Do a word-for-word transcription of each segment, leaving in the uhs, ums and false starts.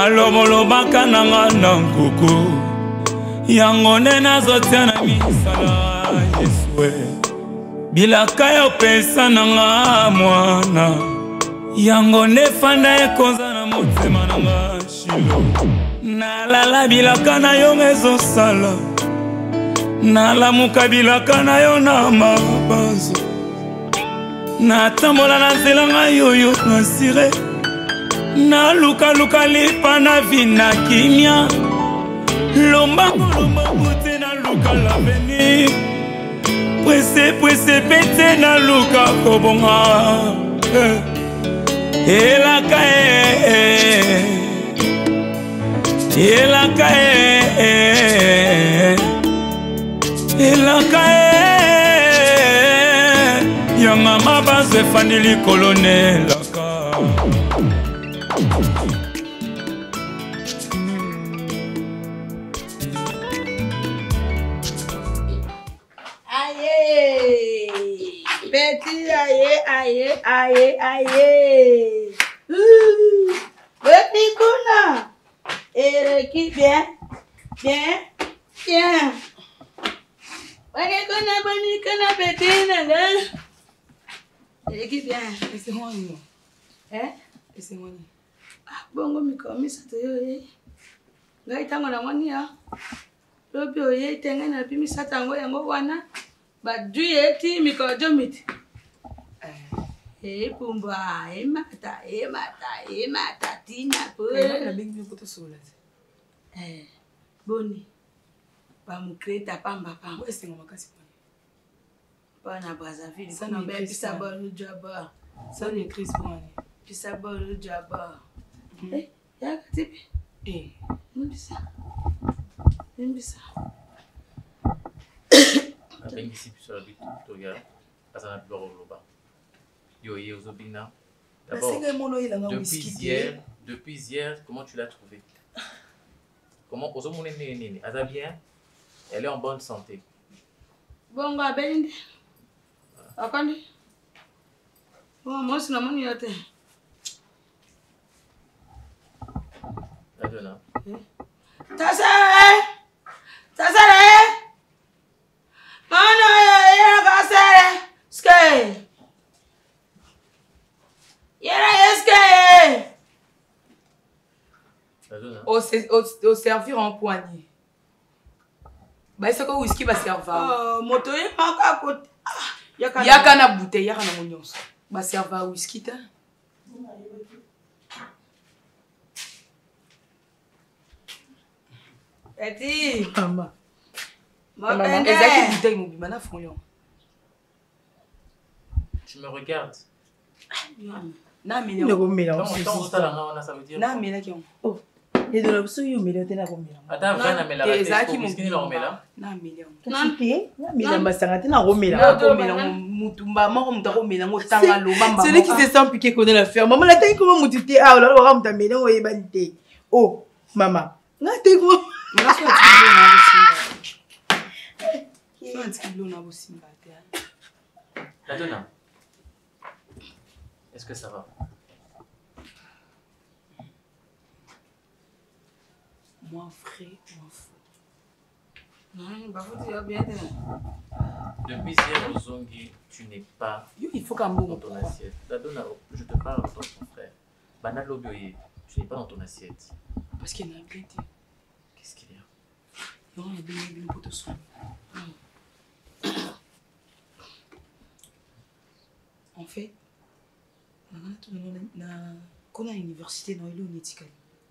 balomolobaka nanga na nkoko yango nde nazotia na misala Yesue bilaka yo pesa nanga mwana yango nde fanda ekonza na motema nanga shilo nalala bilaka na yo ezosala nalamuka bilaka na yo na mabanzo natambola na nzela nga yoyo nasire nalukaluka lipa na vi na kimia lombango lombango te naluka l'avenir presse presse pete naluka kobonga elaka e elaka e elaka e yanga mabanzo efandi likolo nelaka Petit aïe aïe aïe aïe. Petit kuna. Et qui bien bien bien. Bani kuna bani kuna petit nanga. Et qui bien. C'est moi non. Hein? C'est moi. Ah bongo mikomi sato yo ye. Ngai tango na moni ya. Lobi oye tenga na pimi satango yango wana. Ba duye ti mikojo miti. Eh pumba, eh mata, eh mata, eh mata tina po. Eh la bingi poto sola. Eh boni. Ba mu kreta pamba pamba. Est-ce que makasi poni? Pa na Brazzaville, ça na be pisa bolu jaba. Ça ne crise poni. Pisa bolu jaba. Eh, ya katipi. Eh, mbisa. Mbisa. Avec ici sur la bite, tu regardes, ça n'a plus au bas. Yo, yo, Zobina. D'abord, depuis hier, depuis hier, comment tu l'as trouvé? Comment, aux hommes, elle va bien? Elle est en bonne santé. Bon, bah, ben, attendez. Bon, moi, c'est la monnaie à terre. Adona. Tassa! Tassa! Mano, yera kasere. Ske. Yera eske. Au au servir en poignée. Bah c'est quoi whisky va servir. Oh, moto yi maka kote. Yaka na bouteille, yaka na monyonso. Ba servir whisky ta. Eti. Mama. Maman, ezaki bouteille mo bimana fonyo. Tu me regardes. Na mila. Ne komela. Comment ça là ça veut dire? Na mila ki on. Oh. Et de l'obso yo mela tena komela. Attends, va na mela. Ezaki mo bimana mela. Na mila. Kasi na mela basanga tena komela. Na komela mutu mama ko mutu komela ngo tanga lo mamba. Celui qui se sent piqué connaît l'affaire. Maman la taille comment mutu te ah là on mutu mela o ebante. Oh, maman. Na te ko. Na so tilo na bosimba. So tilo na bosimba te. Adona. Est-ce que ça va? Moi frère, moi fou. Non, bah faut dire bien. Depuis hier, Zongi, tu n'es pas il faut qu'un bon dans ton assiette. Adona, je te parle en tant que ton frère. Banal Lobioye, tu n'es pas dans ton assiette. Parce qu'il y a un blé. Qu'est-ce qu'il y a? Non, il y a bien une pote de soin. En fait, quand on a l'université, on est éthique.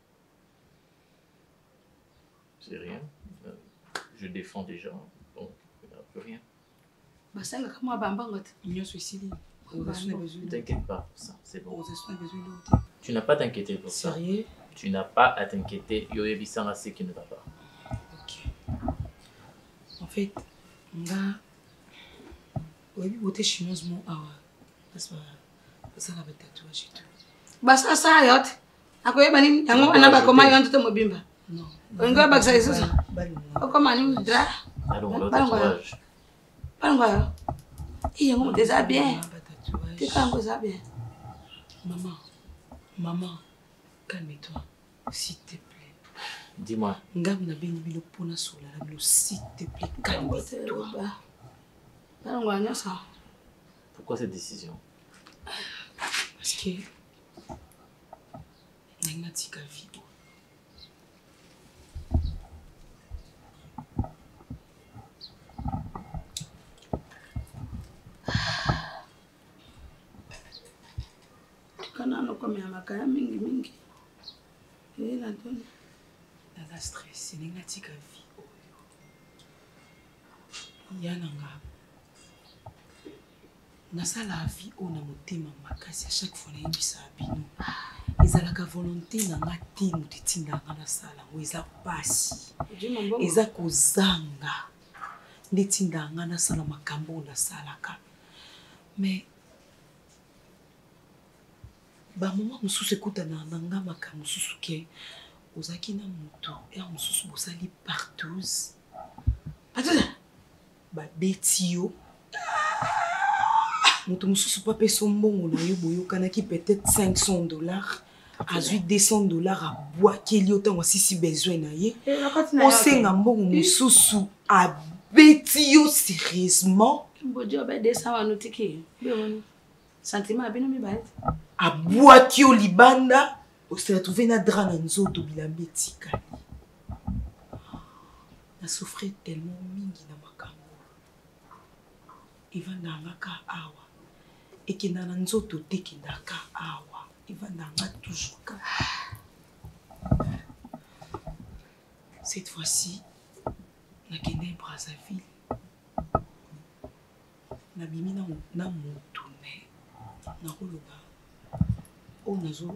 C'est rien. Je défends des gens, donc il n'y a plus rien. Bah ça, comment bambangot? Union suicide. T'inquiète pas pour ça, c'est bon. besoin Tu n'as pas à t'inquiéter pour ça. Sérieux? Tu n'as pas à t'inquiéter. Il y a Bissanga ce qui ne va pas. Ok. En fait, on a. Oui, beauté chinoise, mon awa. Parce que ça va être tatouage et tout. Bah ça, ça, yot. Akoye bani, yango anaba koma yon tout mobimba. Non. On va baksa eso. O koma ni dra. Allons, le tatouage. Pangwa. Il y a déjà bien. Tu quand ça bien. Maman, maman, calme-toi. S'il te plaît. Dis-moi. Ngam na beni bilo pona sola la bilo, s'il te plaît, calme-toi. Pourquoi cette décision? Parce que n'a pas tika vie. Kana no comme makaya mingi mingi. Et la donne. La stress, n'a tika vie. Yananga. Nasa la vie on a motema makasi à chaque fois na yebisa bino. Ezalaka volonté na nga te motitinda nga na sala ngo eza pasi. Eza kozanga. Ndetinda nga na sala makambo na salaka. Mais ba moment mususu ekuta na nga makambo mususu ke ozaki na moto ya mususu bosali partouze. Atala ba betio. Moto mususu pa peso mbongo na yo boyokanaki peut-être cinq cents dollars. Azui deux cents dollars à bois qu'il y a autant aussi si besoin na ye. On sait nga mbongo mususu a betio sérieusement. Bodi obe deux cents wa notiki. Bien sentiment abino mi baet. A bois qui au libanda, on s'est retrouvé na drap na nzoto bilambetika. Na souffert tellement mingi na makambo. Iva nanga awa. Et qui n'a nzoto te qui ndaka awa. Iva nanga toujours ka. Cette fois-ci, na kene Brazzaville. Na bimi na na motourné. Na roloba. O nazo.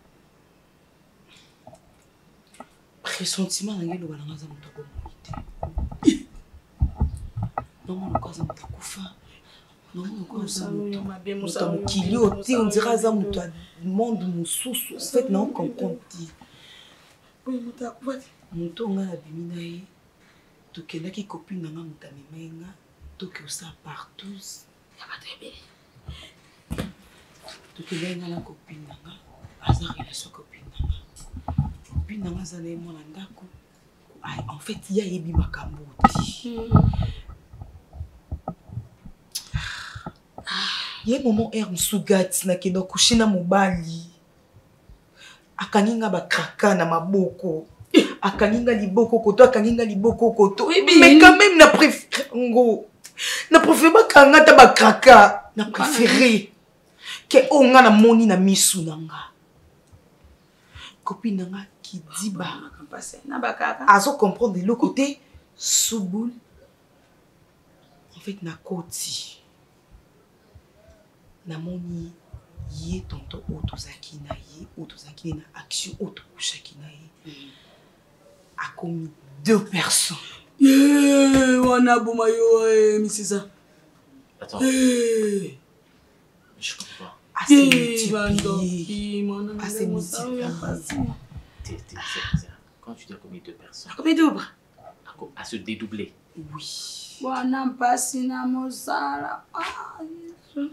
Pressentiment na ngelo bana ngaza moto bomite. Non mon okaza moto kufa. Non mon okaza moto moto kilio ti on dirait za moto monde mususu. En fait non comprendre ti. Oui moto kufa. Moto nga na bimi na ye. To kelaki copine na nga moto memenga. To ke ça partout. Ya ba très bien. To kelaki na copine na nga. Aza relation copine na nga. Copine na nga za na mo na ndako. En fait il y a yebi makambo ti. Il y a un moment où on se gâte, na kendo kushina mobali. Akaninga ba kraka na maboko. Akaninga liboko koto, akaninga liboko koto. Mais quand même na préféré ngo. Na préféré ba kanga ta ba kraka, na préféré que onga na moni na misu nanga. Copine nanga qui dit ba na ba kaka. Azo comprendre de l'autre côté souboul. En fait na koti. Na moni ye tonto otozaki na ye otozaki na action otokushaki na ye a commis deux personnes. Yeah, wana boma yo eh misisa. Attends. Hey. Je comprends. Assez multiplié. Assez multiplié. Quand tu dis commis deux personnes. A commis double. À se dédoubler. Oui. Wana mpasi na mosala. Ah, Yesu.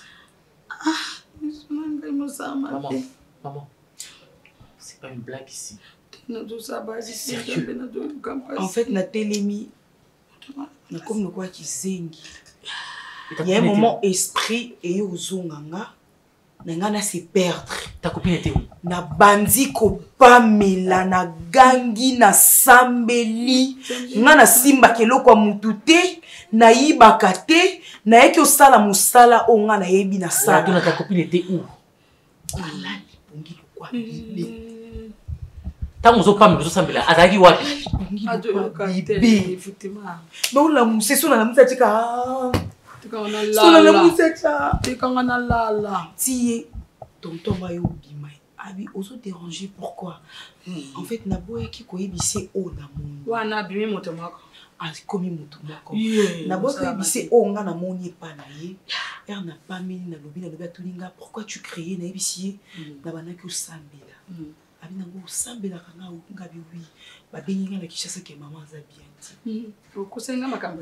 Ah, maman, maman, c'est pas une blague ici. Sérieux. En fait, na télémi, na comme le quoi qui zengi. Il y a un moment esprit et au zonganga, na na se perdre. Ta copine était où? Na bandi ko pamela na gangi na sambeli, na na simba keloko mutute, na yibaka te. Na eki osala musala onga na yebi na sala. La ta copine était où? Alali bongi kwa bibe. Ta muso pa muso sambela azaki wapi? Bibe. Non la museso na musa tika. Tika na la. Sona na musa tika. Tika na la la. Tiye tonton ba yo bima. Abi ozo déranger pourquoi? En fait na boya ki ko yebise o na moni. Wana bimi moto mako. As commis moto moko na boka bisi onga na moni pa na ye er na pas mini na lobi na lobi atulinga pourquoi tu créer na bisi na banaki osambela abi nango osambela kanga ngabi wi ba benginga na Kishasa ke maman za bien ti okusenga makambo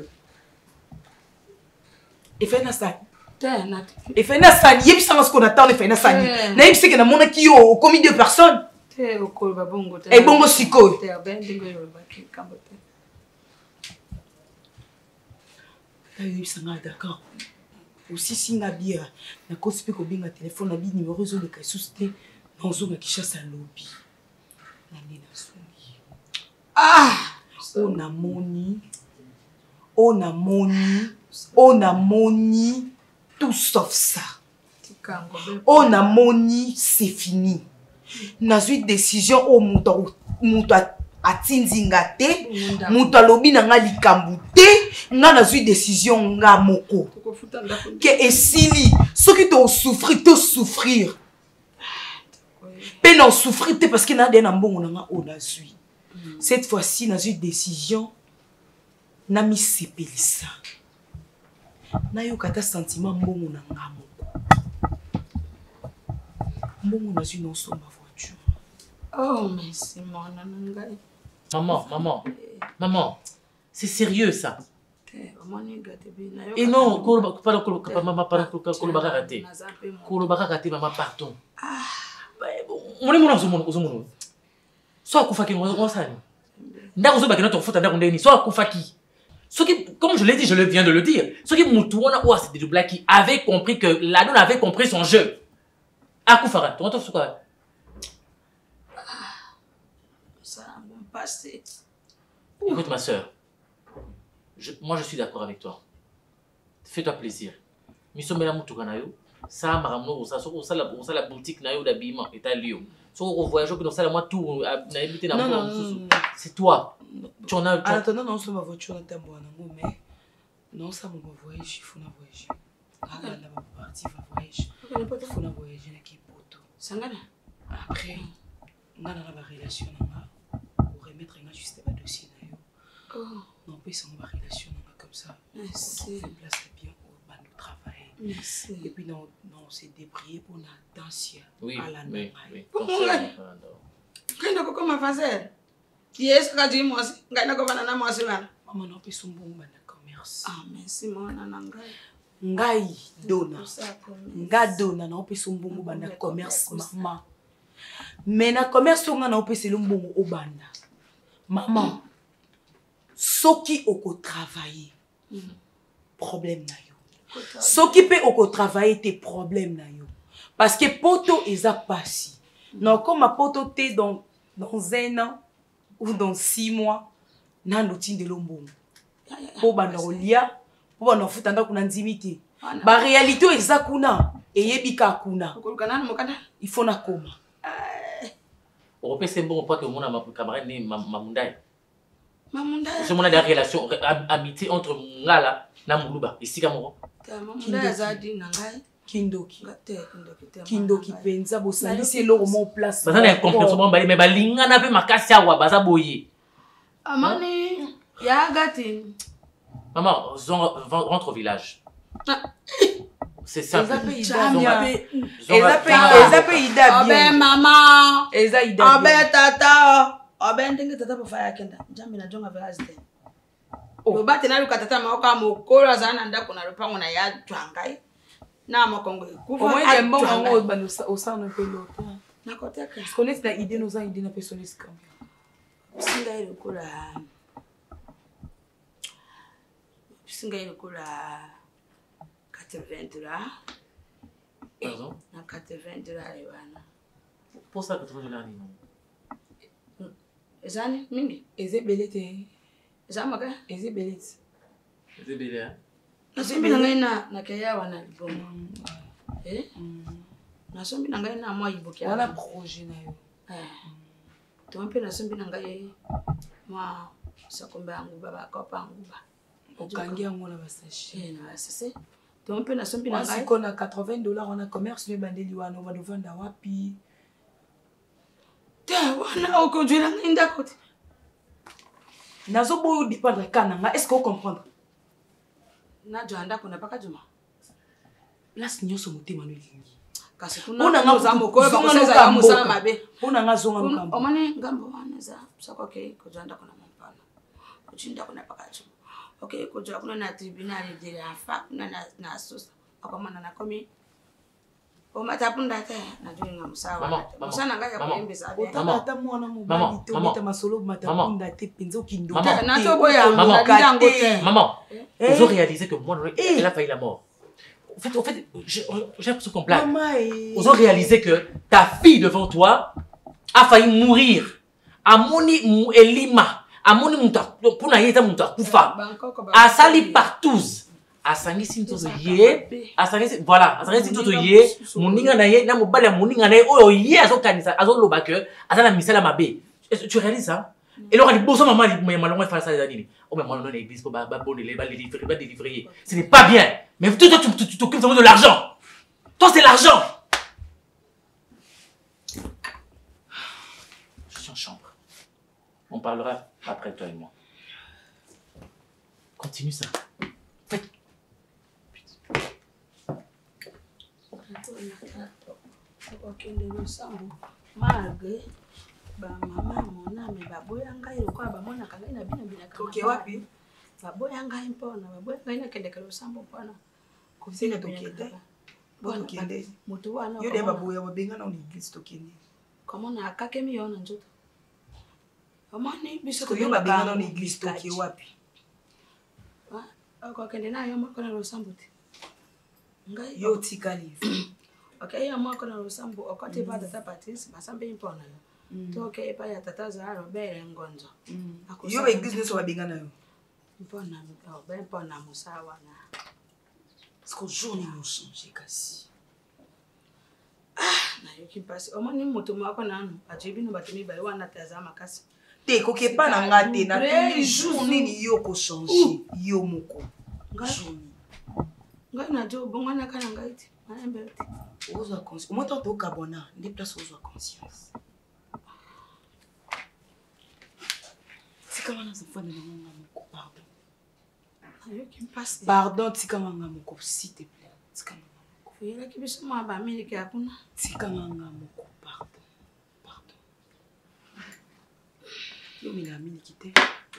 e fait na ça tena e fait na ça yebisa ngo ce qu'on attend e fait na ça na yebisa ke na mona ki yo commis deux personnes te okoloba bongo te ebongo sikoyo te abe ndingo yoloba kikambo te tayoyebisa nga d'accord osisi nga bia nakosi mpe kobenga telefone na bi nimero ezoleka lisusu te nazonga kishasa lobi nani nazongi ah o namoni o namoni o namoni tout sauf ça tikango be o namoni c'est fini nazwi décision o moto moto atindi nga te moto alobi na nga likambo te nga nazwi décision nga moko ke esili soki tosouffrir tosouffrir mpe na osouffrir te parce que na de na mbongo na nga o nazwi cette fois-ci nazwi décision namisepelisa nayoka ata sentiment mbongo na nga moko mbongo nazwi naosomba voiture. Oh merci mwana na ngai. Maman, maman, maman, c'est sérieux ça. Et non, maman, pardon, maman, pardon. On est mon homme, soit Koufaki, on s'en est. Soit Koufaki. Comme je l'ai dit, je viens de le dire. Ce qui m'a c'était du black qui avait compris que l'adon avait compris son jeu. Ah, Koufara, tu entends ce quoi? Écoute ma soeur, je, moi je suis d'accord avec toi. Fais-toi plaisir. Nous sommes là pour ça maramno ça ça la ça la boutique nayo d'habillement est à Lyon. So au voyage que dans ça moi tout na habité dans mon c'est toi. Tu en as attends non non c'est ma voiture dans ta boîte mais non ça mon voyage il faut na voyager. Ah là va partir va voyager. Il faut na voyager na qui poto. Sangana. Après on a la relation là. Remettre un juste un dossier d'ailleurs. Non, pas sans ma relation comme ça. Merci. On place bien au bas de travail. Merci. Et puis non, non, c'est débrouillé pour la danse. Oui, à la oui, oui. Quand on comment faire? Yes, quand tu m'as dit, quand on va na moi c'est là. Maman non, pas son bon bas de commerce. Ah, merci mon nananga. Ngai dona. Ngai dona non, pas son bon bas de commerce maman. Mais na commerce on a non, pas c'est le bon au banda. Maman, ce qui au travailler, problème na yo. Ce qui peut au travailler, tes problèmes na yo. Parce que poto est à passer. Non, comme ma poto t'es dans dans un an ou dans six mois, na l'outil de l'ombo. Pour banolia, pour bano futanda kuna nzimiti. Ba réalité est à kuna et yebika kuna. Il faut na koma. C'est bon pas que mon camarade né Mamundai. Mamundai. C'est mon des relations amitié entre Ngala na Muluba ici Kamoro. Mamundai azadi nangai. Kindoki. Kindoki penza bosali c'est le roman place. Ça n'a compréhension ba mais balinga na pe makasi awa baza boye. Amani ya gati. Maman, rentre au village. C'est simple. Eza pe ida bien. Obe mama. Eza ida bien. Obe tata. Obe ndenge tata po faya kenda. Jambi na jonga village de. Oba tena luka tata maoka mokolo azana ndako na lupango na ya twangai. Na makongo. Kufa. Au moins j'aime bon ngo bano au sein un peu l'autre. Na koteka. Connais la idée nous a idée na personne scam. Singa ile kula. Singa ile kula. quatre-vingts dollars. Pardon? Na quatre-vingts dollars bana. Pour ça quatre-vingts dollars ni. Ezani mingi. Eze belete. Zamaka. Eze belete. Eze belete. Nasombi na ngai na na kaya wana libongo. Eh? Nasombi na ngai na mwa ibokia. Wana projet na yo. Eh. Tompe nasombi na ngai mwa sakombe yangu baba kopa yangu ba. Okangi yango na basashi. Eh na sese. Tompe nasombi na ngai. Siko na quatre-vingts dollars on a commerce le bandeli wana on va vendre wapi. Ta wana okojula nginda kote. Nazo boyo dépendre kananga, est-ce que vous comprenez? Na joanda kuna paka juma. Place nyoso motema no lingi. Kasi kuna nga zambo ko ba kuseza ya musala mabe. Una nga zonga ngambo. Omane ngambo wana za. Sako okay ko joanda kuna mpana. Kuchinda kuna paka juma. Okay ko joanda kuna na tribunal de la fa kuna na na sosa. Akamana na komi. O matapunda te na dunga musawa. Maman, Musana ngaya kuembesa bien. Maman, maman, maman, masolo matapunda te penzo kindo. Na to boya maman, ndango te. maman, vous avez réalisé que moi, elle a failli la mort. En fait, en fait, j'ai l'impression qu'on blague. Vous avez réalisé que ta fille devant toi a failli mourir. Amoni Elima, Amoni Mouta, pour n'ailler Mouta Koufa, a sali partout. A sangi sintozo ye, a sangi voilà, a sangi sintozo ye, moninga na ye, na mobali moninga na ye, oh ye azo kanisa, azo loba que, azana misala mabe. Tu réalises ça? Et là on dit bon ça maman, mais malon va faire ça les années. Oh mais moi non l'église pour ba bon les ba délivrer, ba délivrer. Ce n'est pas bien. Mais toi toi tu t'occupes de l'argent. Toi c'est l'argent. Je suis en chambre. On parlera après toi et moi. Continue ça. Faites. Okende losambo malgré ba mama mona me baboya ngai lokwa ba mona kanga ina bina bina kanga. Toke wapi? Baboya ngai mpona baboya ngai na kende losambo mpona. Kusina tokende. Bona kende. Mutu wana. Yo de baboya babenga na l'église tokende. Comment na akake mi yona nzoto. Amani biso ko yo babenga na l'église toke wapi? Ah, ko kende na yo makona losambo te. Ngai yo tikali. Okay, ya mwako na losambo okati pa tata Patrice basambe impona yo. To okay pa ya tata Zara Robert Ngonzo. Yo ba église so babenga na yo. Impona oh ben impona musawa na. Parce que jour ni mo changer kasi. Ah, na yo ki passe. Omoni moto mwako nanu ajibi no batemi ba wana tazama kasi. Te ko ke pa na ngate na tous les jours nini yo ko changer yo moko. Ngai. Ngai na jo bongwana kana ngai ti. Ozo conscience. Moi tant au Cabona, des places ozo conscience. C'est comment les enfants de maman mon pardon. Ayo qui me passe. Pardon, tika manga moko s'il te plaît. Tika manga moko. Fuyela ki biso ma ba miliki akuna. Tika manga moko pardon. Pardon. Yo mina miliki te.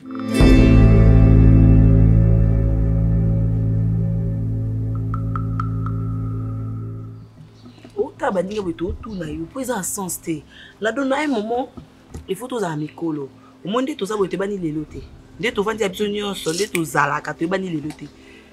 Ta bandinga beto tout na yo po eza sens te la donna un moment il faut tous amikolo au monde to za bote bani lelo te nde to vandi biso nyonso nde to zalaka to bani lelo te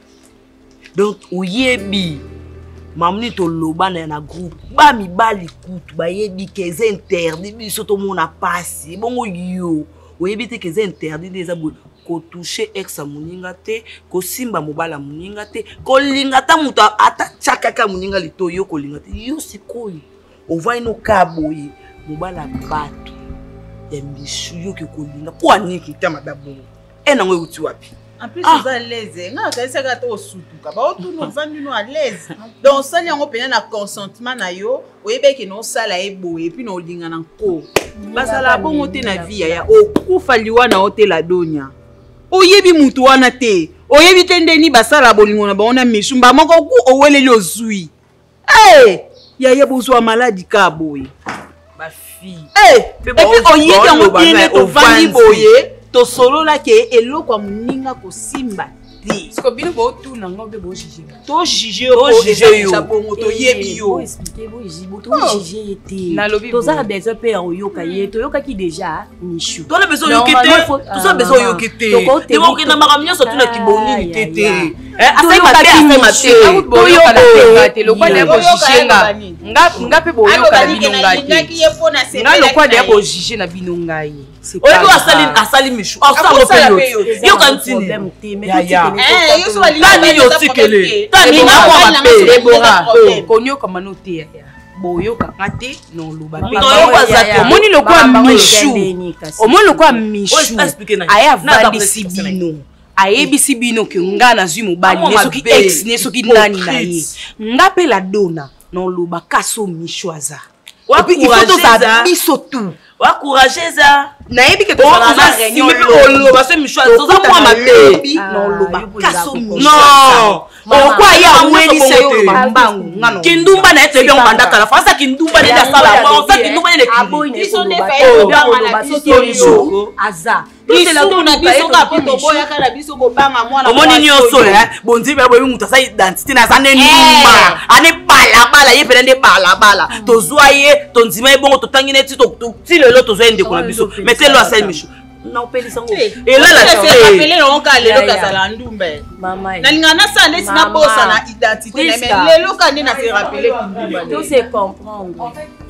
donc oyebi mamni to loba na groupe ba mi bali kutu ba yebi que c'est interdit biso to mona passe bongo yo oyebi te que c'est interdit des abo ko toucher ex muninga te ko simba mobala muninga te ko lingata mutu ata chakaka muninga lito yo ko lingata yo sikoyi o va ino kaboyi mobala bato ya mishu yo ke ko linga po aniki ta madabo e na ngwe uti wapi en plus vous à l'aise nga ka esa ka to sutuka ba otu no vandu no à l'aise donc sali yango pena na consentement na yo oyebe ke no sala e boye puis no linga na ko basala bongo te na vie ya okufa liwa na hotel la donia oyebi mutu wana te oyebi te ndeni basala bolingo na baona mishumba moko ku oweleli ozui eh ya ye bozwa maladi ka boye ba fille eh et puis oyebi yango bien to vandi boye to solo la ke eloko muninga ko simba te Parce que bino bo tout na ngo be bo juger to juger o juger yo sabongo to yebi yo expliquer bo jibo to juger te to za des peu en yoka ye to yoka ki déjà nishu to le besoin yokete to ça besoin yokete te mo ke na makamnya so tuna kiboni tete eh asa ba te asa ma te bo yoka na te lo kwa de bo juger nga nga nga pe bo yoka na bino ngati nga lo kwa de bo juger na bino ngai oyebi asali asali mishu asala pe yo yo kantini ya ya eh yo so ali tani yo tikele tani na kwa mape Deborah konyo kama no te ya boyo kakate no luba pe omoni lo kwa mishu omoni lo kwa mishu aya vandi sibino ayebi sibino ke nga na zwi mobali ne soki ex ne soki nani na ye nga pe la dona no luba kaso mishu aza wapi ifoto za biso tu wa courager ça nayebi ke to na réunion lo ba se mishu aza za moi mabe no luba kaso mishu non Pourquoi il y a Wendy Sayo Bambangu? Kindumba na ete bien banda kala. Fasa kindumba ne da sala. On sait kindumba ne de. Ils sont des failles dans la biso. Aza. Tout c'est la tourne biso ka poto boya kala biso ko banga mwana. Omoni nyonso hein. Bonzi ba boyi mutu sa identité na za ne numa. Ane bala bala ye pelende bala bala. Tozwa ye tonzima e bongo totangi neti to ti lelo tozwa ende ko na biso. Mettez-le à Saint Michou. Non peli sango. Et là la c'est rappelé on ka lelo ka sala ndumbe. Mama. Na lingana sa ndesi na bosa na identité mais lelo ka ndena se rappeler kindumba. Tout c'est comprendre.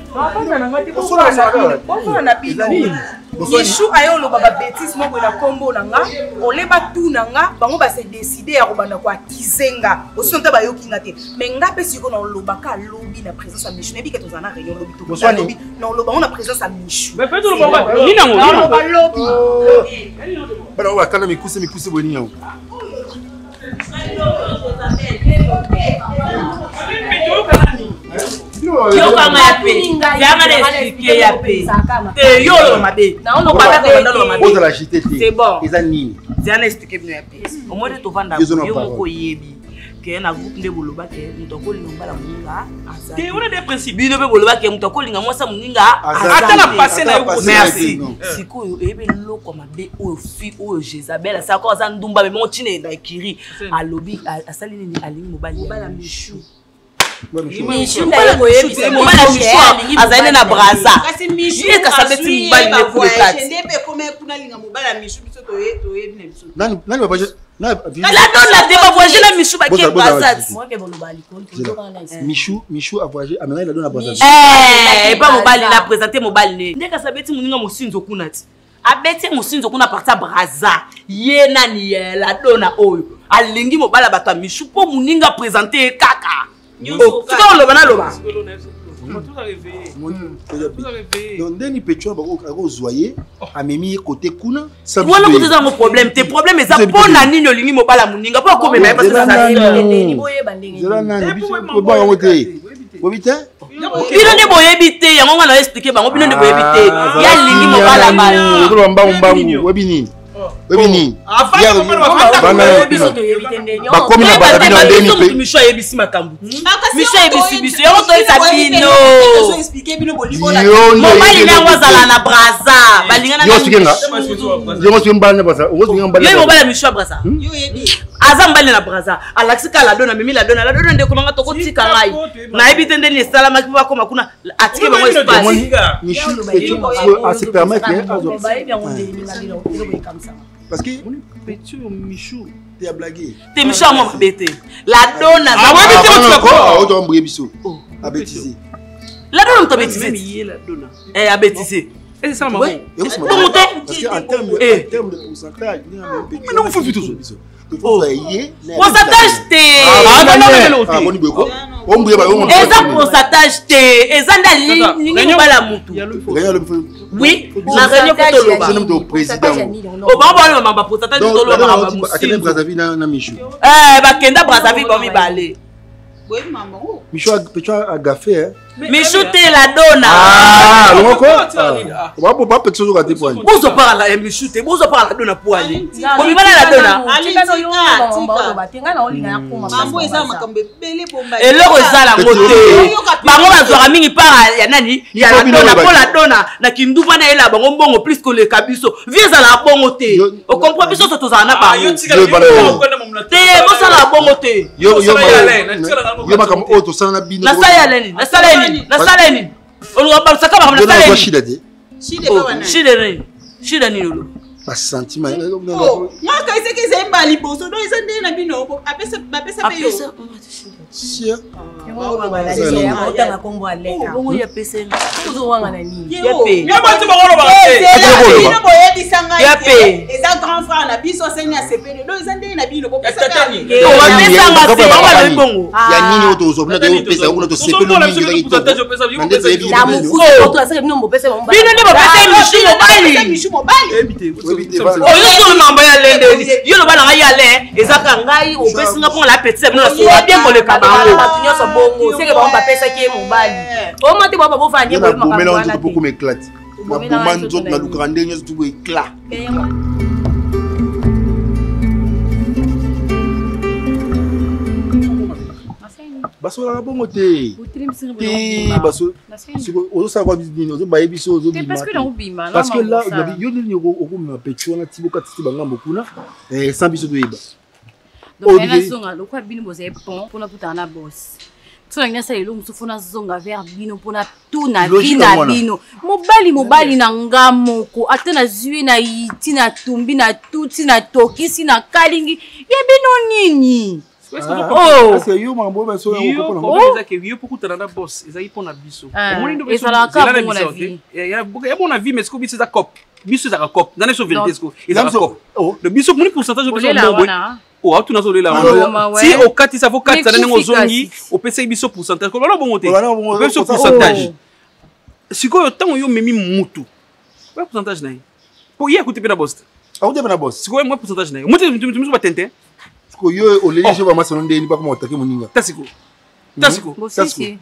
Yeshua ayo lo baba bêtise moko na kombo nanga oleba tout nanga bango ba se décider ya kobanda kwa kizenga osonta ba yokinga te mais nga pe siko na lobaka lobi na présence à Michou nebi ke tozana réunion lobi to lobi na loba on a présence à Michou mais peut-être le baba ni nango na loba lobi bana wa kana mikuse mikuse boni yango Yo kama ya pe, yanga de expliquer ya pe. Eh yo lo mabe. Na ono kwa ta ko ndalo mabe. La J T T. C'est bon. Eza nini? Yanga expliquer bien ya pe. Au moins de to vanda yo moko yebi. Que na groupe nde boloba ke mutoko linga la muninga. Ke on a des principes. Bino be boloba ke mutoko linga mwasa muninga. Ata na passer na yo. Merci. Sikoyo ebe loko mabe o fi o Jezabel sa ko za ndumba be mo chine na kiri. Alobi asali ni alingi mobali ya Michou. Michou na yego yebi se mobala Michou azaine na braza kasi Michou ka sabeti mbali ne pour le kat ndebe comme kuna linga mobala Michou biso to ye to ye ne biso nani nani ba baje na la donne la débat voyager la Michou ba ke braza moi ke bolobali ko to Michou Michou a voyagé a maintenant la donne la braza eh pas mobali la présenter mobali ne ndeka sabeti muninga musinzo kuna ti abeti musinzo kuna partir braza ye nani la dona oyo alingi mobala bato Michou po muninga présenter kaka oh, c'est quoi le banal là? Tout arrivé. Donc Denis Petro a rezoyé a mis côté kuna. Voilà que c'est un problème. Tes problèmes c'est ça pour nani no lingi mobala muninga pas comme mais parce que ça ni boye bandingi. Zela nani biso ko ba ngote. Obite? Bino ne boye bité, yango ngana expliquer bango bino ne boye bité. Ya lingi mobala ba. Ko mbangu mbangu webini. Webini. Afanya ko bana biso to yebite ndeni. Ba komi na bana bino ndeni pe. Michou yebisi makambu. Michou yebisi biso yango to sabino. Zo expliquer bino bolibola. Mobali na ngwazala na braza. Balingana na. Yo sikenga. Yo sikenga mbala na braza. Yo sikenga mbala. Yo mobali Michou braza. Yo yebi. Aza mbali na braza. Alaxika la dona mimi la dona la dona ndeko manga toko tika ngai. Na yebite ndeni salama kiba koma kuna atike bango espace. Michou Petro a se permettre azo. Ba yebi yango ndeni ngabilo ko comme ça. Parce que Petro Michou t'es à blaguer. T'es Michou moi bête. La dona ah ouais mais tu vas quoi? On doit embrouiller biso. A bêtiser. La dona on bêtiser. La dona. Eh a bêtiser. Et c'est ça maman. Parce que en termes de termes de pourcentage, mais non faut plutôt biso. Pourcentage T. Ah bon beko. On bouille ba on. Eza pourcentage T. Eza nda lingi bala mutu. Oui, na réunion photo loba. C'est notre président. O ba ba mama pourcentage to loba ba mutu. Akende Brazzaville na na Michou. Eh ba kenda Brazzaville ba mi balé. Oui maman. Michou Petro a gaffé hein. Michou te la dona. Ah, longo ko. On va pas pas quelque chose à te poigner. Bozo parle la Michou te, bozo parle la dona pour aller. Ko mi bala la dona. Ali no yo batenga na olinga ya kuma. Mambo eza makambe bele bomba. Et loko ezala ngote. Bango bazwaka mingi para ya nani? Ya la dona pour la dona na kinduba na ela bango mbongo plus que le kabiso. Vieza la bongo te. O comprend biso to tozana na ba. Te bosa la bongo te. Yo yo yo makam auto sana bino. Na saya leni, na saya leni. Na sala ni on va pas saka ba na sala ni shida de shida ba wana shida ni shida ni lolo ba sentiment oh moi ka ise ke ze mbali boso do ise ndena bino apesa apesa pe yo sia yango ba bala ni ya kota na kombo aleka bongo ya pese uzo wanga na nini ya pe ya ba ti ba ngolo ba bino boye bisanga ya pe eza grand frère na biso senya sepele do ise ndena bino bo pesa ka ni o wa pesa ngase ba ba bongo ya nini oto zo bina to pesa kuna to sepele mingi ngi na mukuzo to asaka bino mo pesa mo bino ne ba pesa Michou mobali Michou mobali oyo so mambo ya lende yo lo bana ngai ale ezaka ngai opesinga po la petite bino so bien ko le kabango batunyo so bongo seke ba pesa ki mobali o mati baba bo fanye bo makambo wana te beaucoup m'éclate na bomani zot na lukande nyo tout éclat basolaka bongo te te baso ozosala kwa nini ozobaye biso ozobima parce que là yo nini okomema peti wana ti bokatisi bangambo kuna sans biso toyeba donc nazonga lokwa bino bozaye pont mpona tutala na bosi soki nasala eloko mosusu fona zonga vers bino mpona tuna vi na bino mobali mobali na nga moko ata nazwi na yiti na tumbi na tuti na tokisi na kalingi ye bino nini ezalaka bongo na vi ya bona vi mais siko biso eza cop biso ezaka cop nzana so vérité siko ezaka cop le biso moni pourcentage biso mbongwe o atu nazo lela si okatisa fo katisa ndenge ozongi opesaki biso pourcentage ko bana bongo te biso pourcentage sikoyo ntango yo memi mutu oya pourcentage na ye po ye akuti mpe na boss akuti mpe na boss sikoyo mwa pourcentage na ye mutu miso batente siko yo oleli jo bamasa ndeni pa koma otake moninga tasiko tasiko bosisi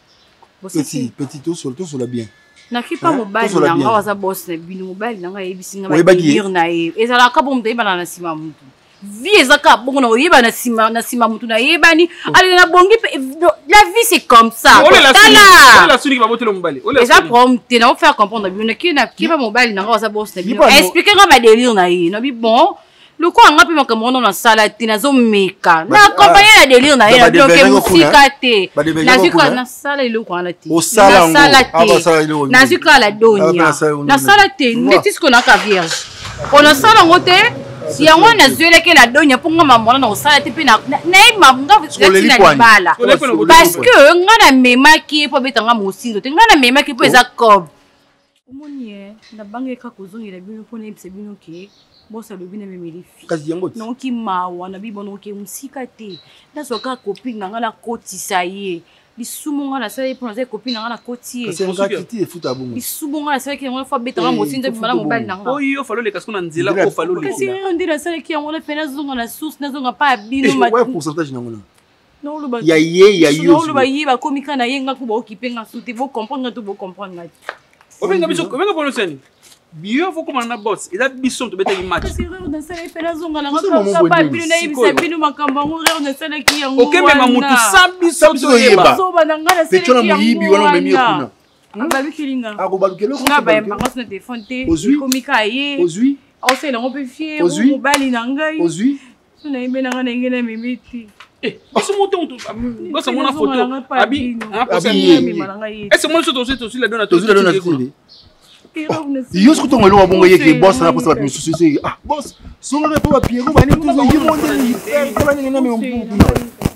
petit petit tout sur tout sur la bien nakipa mobali nanga waza boss na bino mobali nanga yebisinga ba na ye ezalaka bo mutayeba na nsima mutu vie ezaka bongo na oyeba na sima na sima mutu na yebani ali na bongi la vie c'est comme ça tala la suni ki ba botelo mobali eza problème te na faire comprendre bino ki na kipa mobali nanga waza boss na bino expliquer nga ba délire na ye no bi bon le quoi nga pe makamona na sala te nazo meka na accompagner la délire na ye na bino ke musika te na zika na sala ile kwa la te na sala te na zika la donia na sala te ndeti siko na ka vierge ona sala ngote si yango nazweleke la donia mpo nga mamona na kosala te mpe nayeba ngatina libala parce que nga namemaki mpo abetanga mosindo te nga namemaki mpo eza cob omoni e nabangeka kozongela bino mpo nayebisa bino ke bosa lobi na memeli fi noki mawa na bibo noki mosika te nazwaka copine na nga nakotisa ye lisumu nga nasala ye mpo naza copine na nga nakoti ye lisumu nga nasalaki yango fo abetanga mosindo bimala mobali na nga oyo faloleka siko na nzela o faloleka kasi nde nasalaki yango na mpe nazonga na source nazonga mpa ya bino pourcentage nango na naoloba ya ye ya yo naoloba ye bakomika na ye nga ko baokipe nga su te bocomprendre nga to bocomprendre nga te obenga biso obenga pono seni bio faut comment na boss eza biso to betaki match kasi rero na sala fela zonga na ngaka ba bino na yibisa bino makambo ngo rero na sala ki yango okembe ma mutu sambiso to yeba so ba na ngala sala ki yango yibi wana memi kuna abalukilinga akobalukelo nga ba mbanga na téléphone te komika ye ozwi osela ngo pe fier mobali na ngai ozwi so na yebe na nga na ngena mimiti eh baso moto baso mona photo abi abi est-ce moi je te suis la donne to la donne yo siko tongo eloko bongo yeke boss na posa bato misusu ese ah boss songa pe pa piero bani tuzo yi monde ni kala ni na me mbu kuna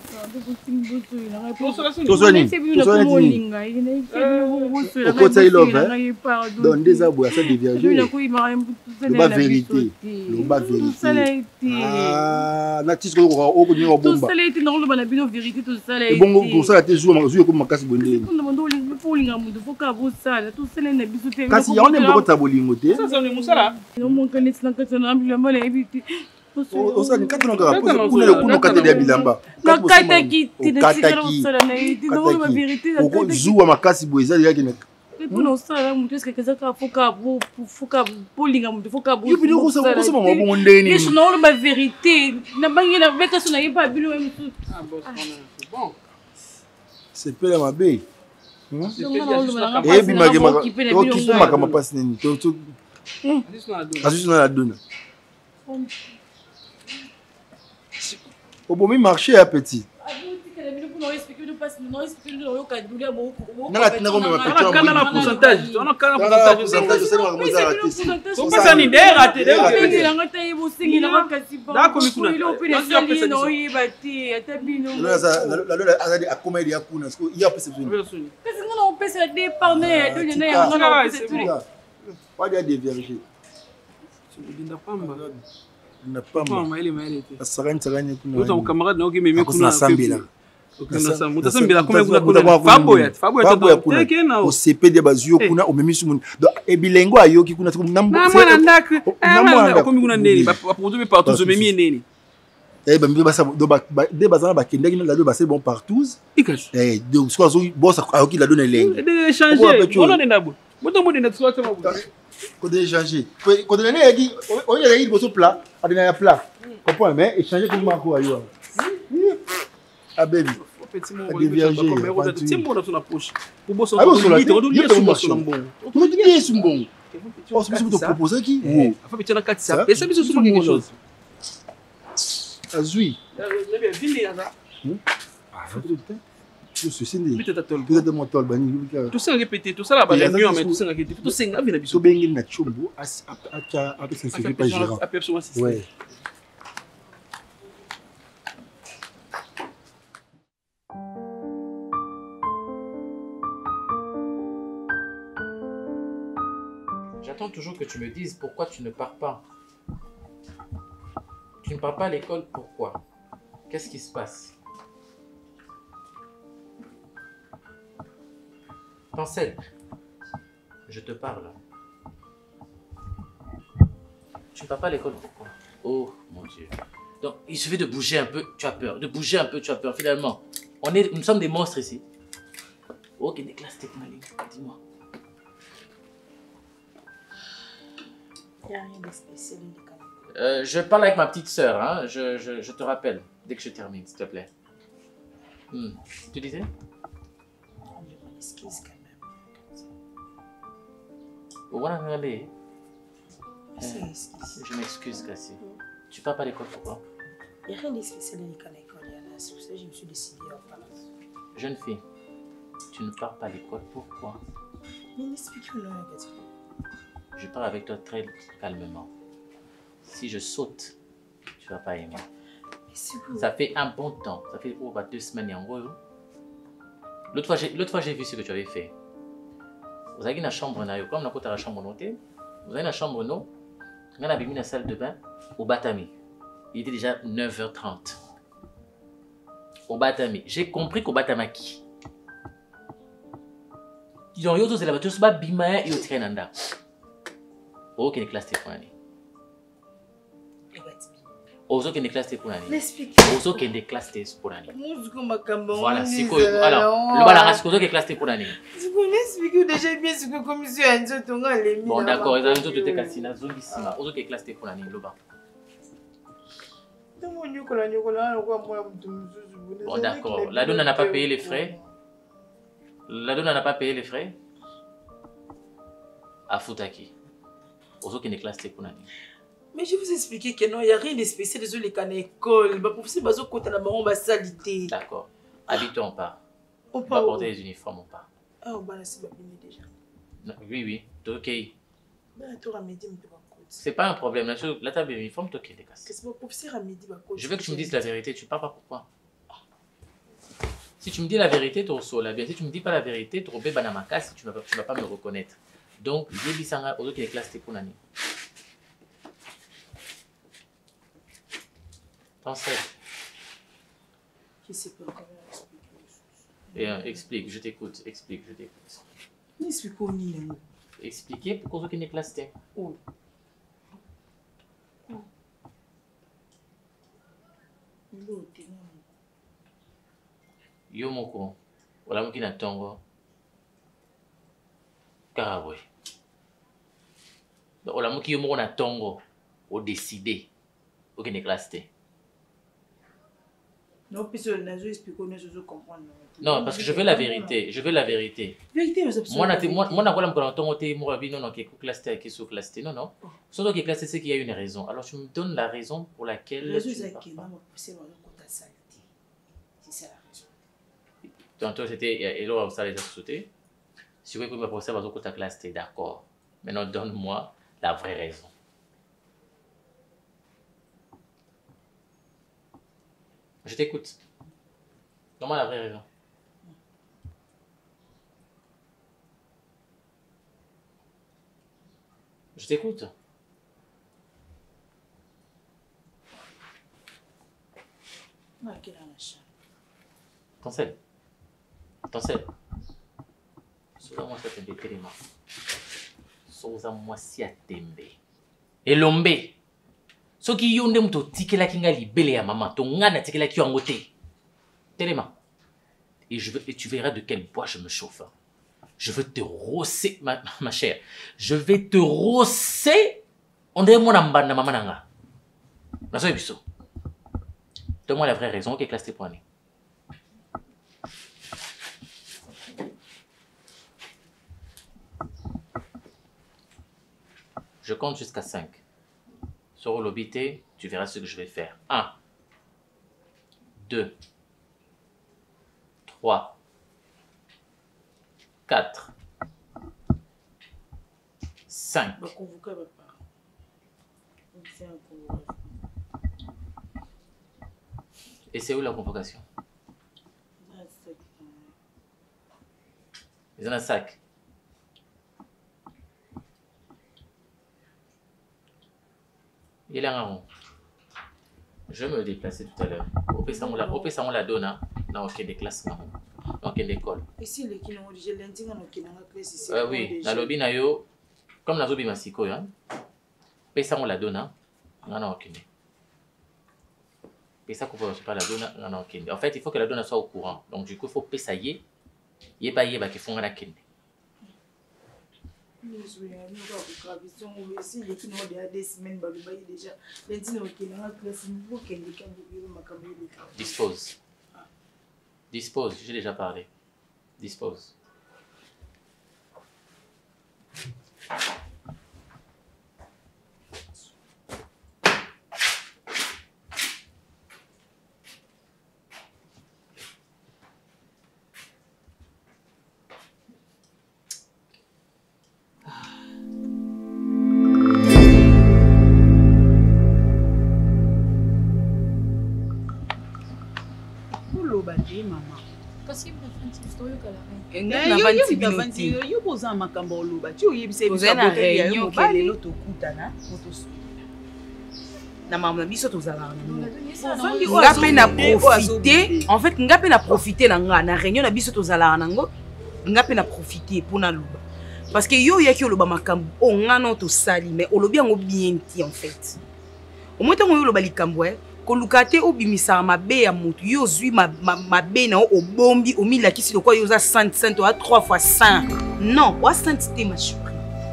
tozo ni tozo ni okota ilove donc des abo ça devient jeu le ba vérité le ba vérité ah na tisiko ko ko ni bomba to salé ti na na bino vérité to salé bongo ko sala te jour mazu ko makasi bonde polinga mudu foka busala to salé na biso te kasi ya on aime ko tabolingo te ça c'est musala no mon kanisi na katana ambila mala ebiti osa ni katana ka kuna le kuna katana ya bilamba na kataki ti na tikala musala na iti no ma vérité na kataki zuwa makasi boeza yaki na pour nous ça mutu eske kezaka foka bo foka polinga mutu foka bo yibili ko sa ko sa mama bongo ndeni yesu na ma vérité na bangi na beka so na yeba bilo mutu ah bon c'est pas ma bé eh bimage maka to kifu maka mapasi nini to to azusi na la dona obomi marché à petit nala tina ko mema pecho on a pourcentage on a quarante pourcentage so pesa ni dera te dera te nga tayi bosingi na kasi ba da ko mikuna ilo pina sali no yibati atabino la la la azadi akoma ya kuna sko iya pesa zuni kasi ngona opesa de parner donya na ya ngona opesa tuli pas de diverger dinda pamba na pamba maile maile te asarani tsarani kuna uta camarade na okimeme kuna sambela mutasambela comme kuna fabo ya fabo ya kuna kuna o cp de bazuyo kuna o memisu mun do ebilengo ayoki kuna tiko nambo na mwana ndaka na komi kuna ndeni ba produit be partout zo memi ndeni eh ba mbi basa do ba de bazana ba kendeki na do ba c'est bon partout eh donc soit zo bossa ayoki la donne leng de changer on est ndabo moto mo de na tswa tsama ko de changer ko de ne yaki o yele yi boso plat adina ya plat comprends mais échanger comme marco ayo ah baby petit mot. Déviagé. C'est bon dans ton poche. Pour bosser Ah bon, sur la tête. on doit sur bosser bon. On doit dire c'est bon. Oh, c'est possible de proposer qui? Oui. Enfin, petit na quatre ça. Et ça me sur quelque chose. Azui. Le bien vini là. Ah, peut-être. Je suis sindi. Peut-être tol. Peut-être mon tol bani. Tout ça répéter, tout ça là, bah mieux mais tout ça répéter. Tout ça ngavina biso. So bengi na chumbu as acha avec ça suffit pas gérant. Ouais. J'attends toujours que tu me dises pourquoi tu ne pars pas. Tu ne pars pas à l'école, pourquoi? Qu'est-ce qui se passe? Tancel, je te parle. Tu ne pars pas à l'école, pourquoi? Oh mon Dieu. Donc il suffit de bouger un peu, tu as peur. De bouger un peu, tu as peur. Finalement, on est, nous sommes des monstres ici. Oh, quelle est classe technologique, dis-moi. Il n'y a rien de spécial. Euh, je parle avec ma petite sœur, hein. je, je, je te rappelle dès que je termine, s'il te plaît. Hmm. Tu disais? Je m'excuse quand même. Voilà, allez. Je m'excuse, Cassie. Tu pars pas à l'école, pourquoi? Il n'y a rien de spécial à l'école, Yana. C'est pour ça que je me suis décidée à parler. Jeune fille, tu ne pars pas à l'école, pourquoi? Mais explique-moi, Agathe. Je parle avec toi très calmement. Si je saute, tu vas pas aimer. Ça fait un bon temps. Ça fait oh, bah, deux semaines en gros. L'autre fois, j'ai vu ce que tu avais fait. Vous avez une chambre, comme on a la chambre notée. Vous avez une chambre, non? On a mis la salle de bain au Batami. Il était déjà neuf heures trente. Au Batami. J'ai compris qu'au Batamaki. Ils ont eu tous les bateaux, c'est pas bima et au train. Oh, quelle classe t'es pour l'année? Ozo qui est classe pour l'année. L'explique. Ozo qui est classe pour l'année. Voilà, c'est quoi? Alors, le balance, Ozo qui est classe pour l'année. Je connais expliquer déjà bien ce que commission a dit ton gars les. Bon, d'accord, ils ont dit que tu es cassina, zongissima. Ozo qui est classe pour l'année, le bas. Bon, d'accord. La donne n'a pas payé les frais. La donne n'a pas payé les frais. À Futaki. Ozo qui est classe pour l'année. Mais je vous expliquer que non, il n'y a rien de spécial dans les cannes école. Le professeur Bazo côté la baron va salité. D'accord. Habitons, on part. On va porter les uniformes, on part. Ah, on va la c'est déjà. Oui, oui, ok. C'est pas un problème. La table d'uniforme, tu ok, décasse. C'est mon professeur à midi. Je veux que tu me dises la vérité. Tu ne parles pas pourquoi? Si tu me dis la vérité, tu reçois bien. Si tu ne me dis pas la vérité, tu remets Banamaka si tu ne vas pas me reconnaître. Donc, j'ai dit ça aux autres qui est classé pour l'année. Tancel. Je sais pas comment expliquer. Et, euh, explique, je t'écoute, explique, je t'écoute. Explique au milieu. Expliquez pourquoi vous êtes classé. Oh. Yo moko, wala mukina tongo. Karabwe. Wala muki yo moko na tongo, o décider. Ok, n'est classé. Non, puis je ne comprendre. Non, parce que je veux la vérité. Je veux la vérité. Vérité, mais moi, moi, moi, moi, moi, moi, non, non, qui est classé, qui est sous-classé, non, non. Surtout qui est classé, c'est qu'il y a une raison. Alors, tu me donnes la raison pour laquelle. La raison, c'est que moi, c'est mon côté saleté. C'est ça la raison. Tantôt, c'était, et là, ça les a sauté. Si vous pouvez me procéder à votre côté classé, d'accord. Maintenant, donne-moi la vraie raison. Je t'écoute. Donne-moi la vraie raison. Je t'écoute. Tancel. Tancel. Souza-moi ça tembe telema. Souza-moi si atembe. Elombe. Soki yo nde muto tikela kinga libele ya maman, ton ngana tikela ki yango te. Telema. Et je veux, et tu verras de quel bois je me chauffe. Je veux te rosser, ma, ma chère. Je vais te rosser. On dirait mon amba na maman nanga. Nazo ebiso. Donne-moi la vraie raison qui est classée pour année. Je compte jusqu'à cinq. Sur l'obité, tu verras ce que je vais faire. un, deux, trois, quatre, cinq. Et c'est où la convocation? Ils ont un sac. Il a un rond. Je vais me déplacer tout à l'heure. Au P S A, on la, au P S A, on la donne. Dans des classes. Dans une école. Et si les qui n'ont déjà lundi, on a une classe ici. Oui, dans le lobby, nayo, comme dans le lobby massiko, hein. P S A, on la donne. On a aucune. P S A, qu'on ne peut pas la donne. On a aucune. En fait, il faut que la donne soit au courant. Donc, du coup, il faut P S A y. Yeba yeba qui font la kende. Dispose. Dispose, j'ai déjà parlé. Dispose. En fait, nga pe na profiter na nga na réunion na biso tozala nango, nga pe na profiter pour na luba. Parce que yo yaki oloba makambo o nga no to sali mais olobi yango bien ti en fait. Au moins tango yo oloba likambo eh kolukate obimisa mabe ya mutu yo zui mabe na o bombi o mila kisi lokwa yo za cent cent ou à trois fois cent. Non, wa cent te ma chérie.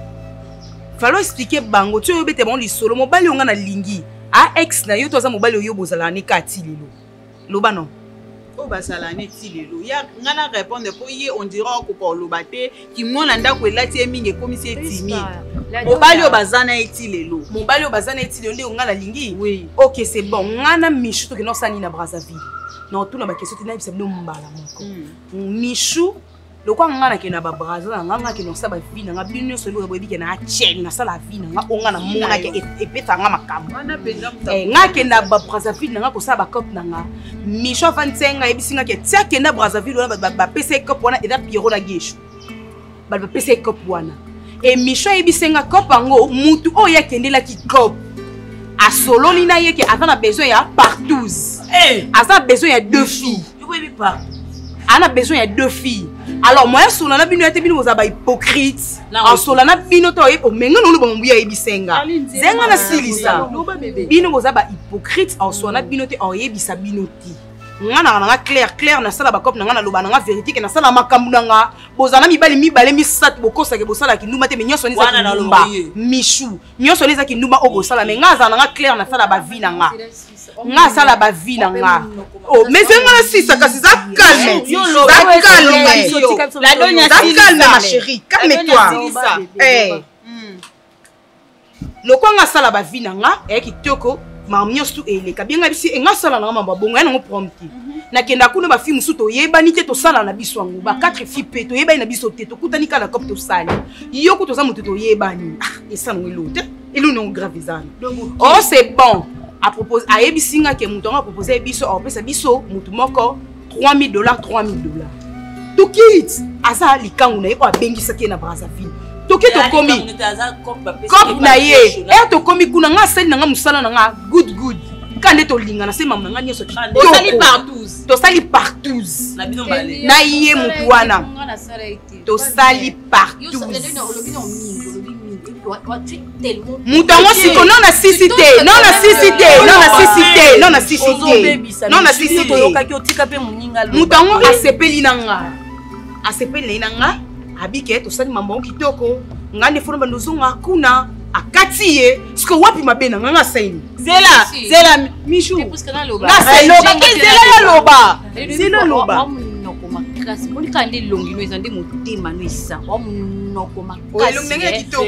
Fallait expliquer bango tu yo bete bon li solo mobali yo nga na lingi. A ex na yo toza mobali yo bozala ne kati lelo. Loba non. O basala ne ti lelo. Ya ngana répondre pour y on dira ko ko loba te ki mona ndako elati eminge komisi etimi. Mobali yo bazana eti lelo. Mobali yo bazana eti lelo nde ngana lingi. Oui. OK, c'est bon. Ngana Michou to ke no sani na Brazzaville. Non tout na ba question tina bisa mbala moko. Michou lokwa ngana ke na ba Brazzaville nganga ke no sa ba vie na ngabino so lo bobi ke na chaîne na sala vie na nga na mona ke epeta nga makambo. Eh ngake na ba Brazzaville nga ko sa ba cop na nga. Michou vantenga ebisinga ke tia ke na Brazzaville ba ba P C cop wana eda Pierrot na Geshu. Ba ba P C cop wana. Et Michou ebisenga cop ango mutu o ya kendela ki cop. A solo ni na ye ke a besoin ya partouze. Eh, a besoin ya deux filles. Oui oui pas. A besoin ya deux filles. Alors moi solo na bino ete bino bozaba hypocrite. En solo na bino to e o menga no lo ya ebisenga. Zenga na silisa. Bino bozaba hypocrite en solo na bino te o yebisa bino ti. Ngana nga clair clair na sala ba cop na nga na loba na nga vérité ke na sala makambu na nga bozana mibali mibale mi sat bokosa ke bosala ki nduma te me nyonso nisa ki ndumba Michou nyonso nisa ki ndumba o bosala me nga za na nga clair na sala ba vie na nga nga sala ba vie na nga oh mais c'est nga sisa kasi za calme yo lo calme la donya calme ma chérie calme-toi eh lo kwa nga sala ba vie na nga e ki toko mamnyosu eleka bienga bisi enga sala na mamba bongo yana ngo prompti na kenda kuna ba film suto yebani te to sala na biso ngo ba quatre filles pe to yebani na biso te to kutani kala cop to sala yo ko to za mutu to yebani ah esa no elote elu no gravizana oh c'est bon à propos a yebisinga ke mutu nga proposer biso o pesa biso mutu moko trois mille dollars trois mille dollars to kit asa likangu na yebo abengisa ke na Brazzaville toke to komi cop na ye e to komi kuna nga sali na nga musala na nga good good kande to linga na se mama nga nyeso to sali partout to sali partout na bino mbale na ye mutu wana to sali partout mutango siko non na sisité non na sisité non na sisité non na sisité non na sisité yokaki otika pe muninga mutango asepeli na nga asepeli na nga abike to sali mambo kitoko ngane fona bandozonga kuna akati ye siko wapi mabena nganga saini zela zela Michou nga saini zela loba zela loba makasi monika nde longi no ezande motema no esa wa monoko makasi longi ndenge kitoko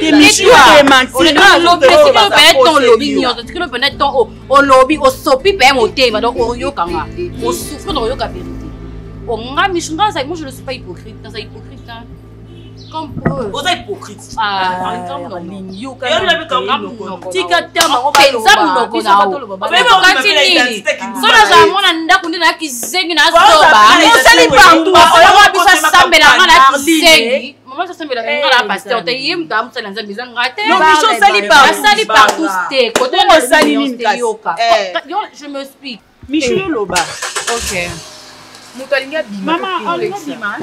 ton lobi nyonso tikilo pena ton o lobi o sopi pe motema donc o yoka nga o souffre donc yoka vérité o nga mishunga ça moi je ne suis pas hypocrite dans ça hypocrite hein comme vous êtes hypocrite ah par exemple non yoka tika tama on va le mais bon continue sona za mona ndako ndina kizengi na soba on sali partout on va bisa sambela ngana kizengi maman ça sambela ngana pasteur te yim ta mutsa lanza biza ngate non bicho sali partout sali partout c'était côté on sali ni yoka je me explique Michou loba OK muto alinga bima maman alinga bima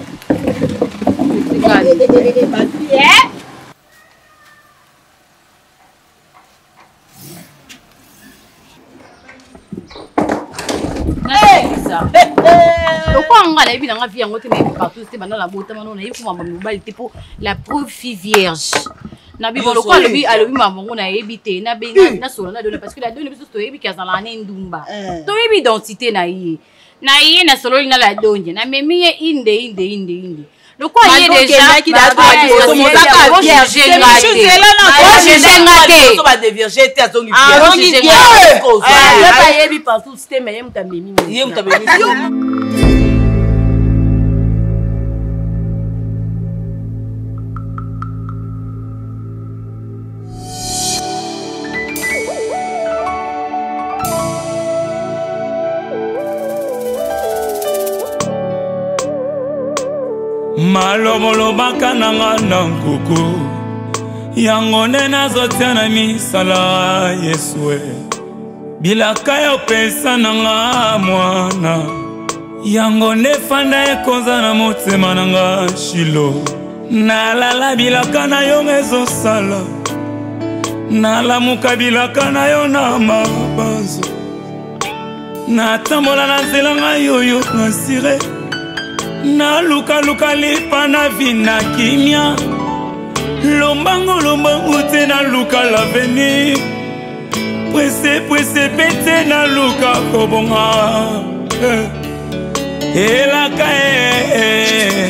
Pourquoi on a la vie dans la vie en haute mais partout c'est maintenant la beauté maintenant on a eu pour mobile pour la preuve fille vierge na bi bolo kwa lobi alobi mamango na ebité na benga na solo na donner parce que la donner biso to ebi kazala na ndumba to ebi identité na ye na ye na solo na la donje na memi ye inde inde inde inde le quoi il est déjà qui date de mon sac vierge je va de vierge était à zongi vierge ah ça yebi partout c'était mais yem ta memi yem ta memi maloboloba nanga na nkuku yango nde nazotia na misala Yesue bilaka ya opesa nanga mwana yango nde fanda ekonza na motema nanga Shilo nalala bilaka na yo ezosala nalamuka bilaka na yo na mabanzo natambola na nzela ngai oyo nasire na luka luka lipa na vina kimia lombango lombango te na luka l'avenir presse presse pete na luka kobonga elaka e